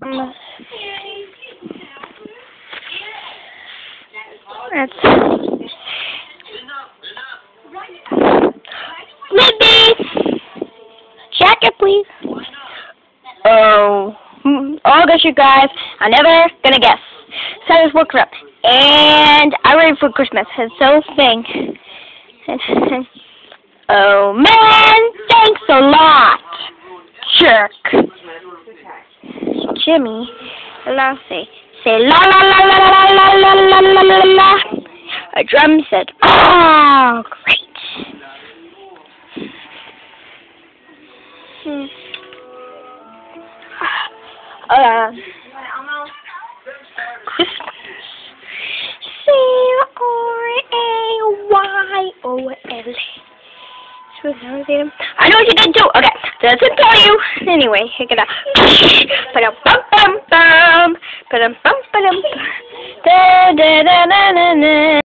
That's Libby. Jacket, please. Oh, August, you guys. I'm never gonna guess. Santa's woke up, and I'm ready for Christmas. It's so thing. Oh man, thanks a lot, jerk. Jimmy, let's say la la la la la la la la la la la. A drum said, "Oh, great." C-R-A-Y-O-L. I know what you did too. Okay, that's it for you. Anyway, here it out. Ba-dum-bum-bum-bum. Ba-dum-bum-ba-dum. Da-da-da-da-da-da.